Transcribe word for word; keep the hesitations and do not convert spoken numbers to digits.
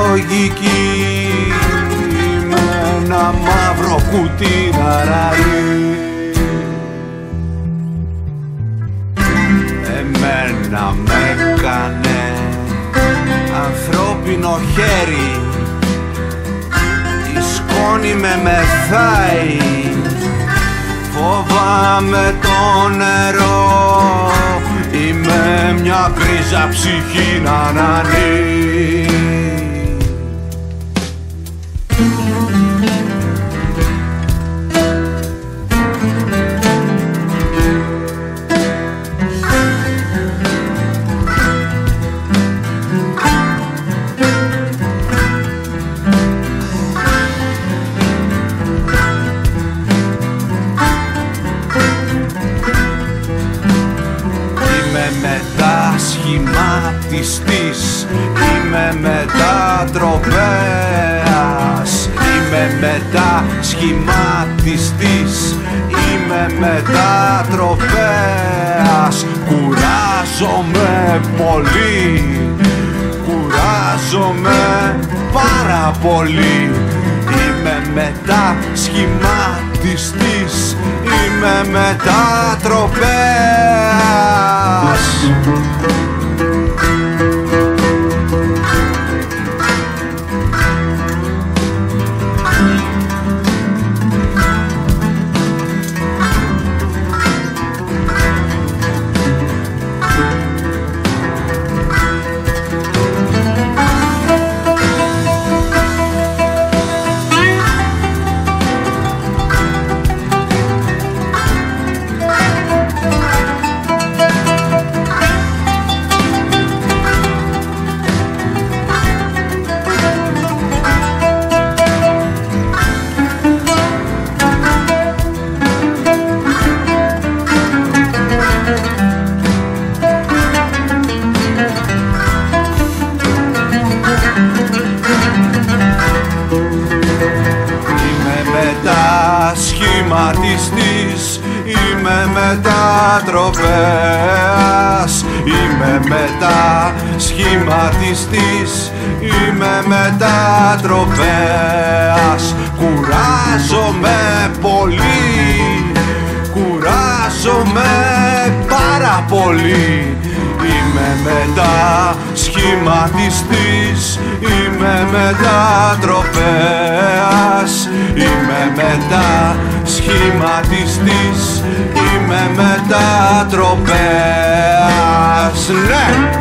λογική με ένα μαύρο κουτί να ραρεί. Εμένα με έκανε ανθρώπινο χέρι, η σκόνη με μεθάει, φοβάμαι το νερό, είμαι μια γκρίζα ψυχή να ανανεί. Μετασχηματιστής, είμαι μετατροπέας, είμαι μετασχηματιστής, είμαι μετατροπέας. Κουράζομαι πολύ, κουράζομαι πάρα πολύ, είμαι μετασχηματιστής, είμαι μετατροπέας. Μετασχηματιστής, είμαι μετατροπέας, είμαι μετασχηματιστής, είμαι μετατροπέας. Κουράζομαι πολύ, κουράζομαι πάρα πολύ, είμαι μετασχηματιστής, είμαι μετατροπέας, είμαι μετασχηματιστής, είμαι μετατροπέας. Ναι!